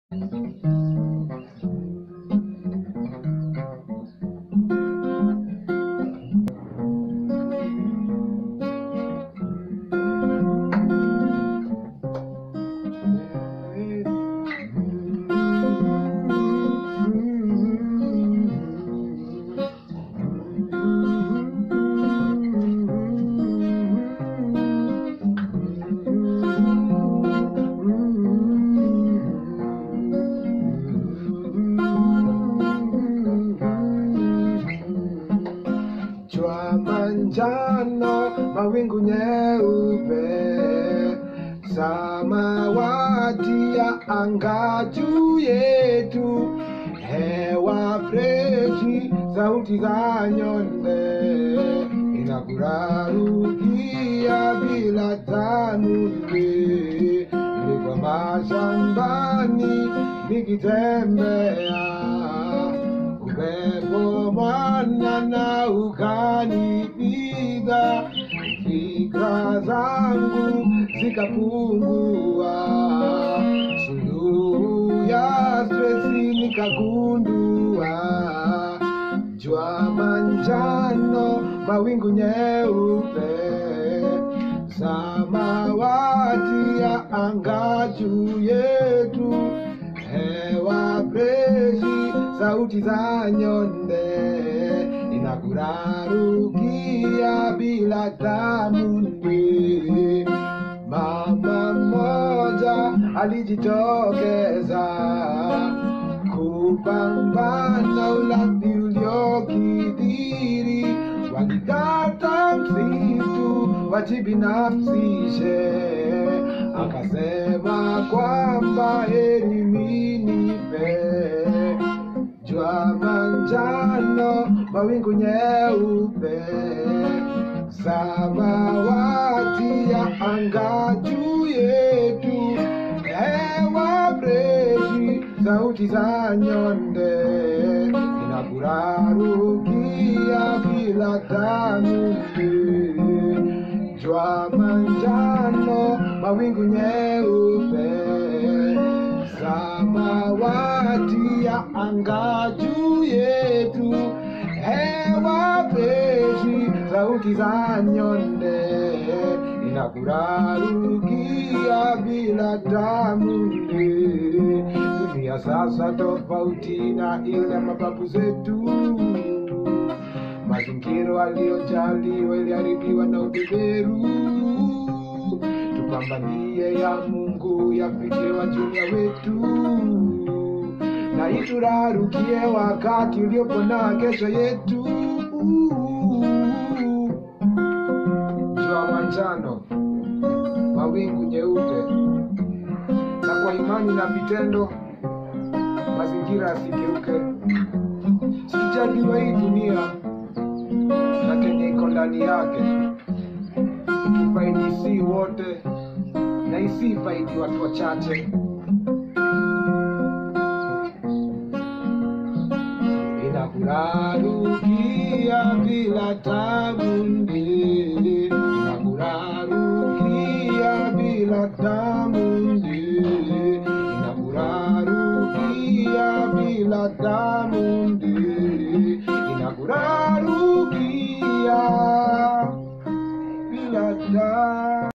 Jua manjano, mawingu nyeupe, samawati ya anga juu yetu, hewa freshi, sauti za nyonde inakurarukia bila tanuri. Nilikuwa mashambani nikitembea, upepo mwanana ukanipiga, fikra zangu zikapungua, suluhu ya stresi nikagundua. Jua manjano, mawingu nyeupe, samawati ya anga juu yetu, hewa freshi, sauti za nyonde inakurarukia bila tanuri. Mama mmoja alijitokeza kupambana ulafi uliokithiri, walikata msitu wajibinafsishe, akasema kwamba heri minife. Jua manjano, mawingu nyeupe, samawati ya anga juu yetu, hewa freshi, sauti za nyonde inakurarukia bila tanuri. Jua manjano, mawingu nyeupe, samawati ya anga juu yetu, hewa freshi, sauti za nyonde inakurarukia bila tanuri. Dunia sasa tofauti na ile ya mababu zetu, mazingira waliojaliwa iliharibiwa na ubeberu. Tupambanie ya Mungu yafikie wajulia wetu, na iturarukie wakati uliopo na kesho yetu. Jua manjano, mawingu nyeupe, na kwa imani na vitendo mazingira yasigeuke. Sijaliwa hii dunia na kenye iko ndani yake, ikifaidi si wote na isifaidi watu wachache. Inakurarukia bila tanuri, inakurarukia bila tanuri.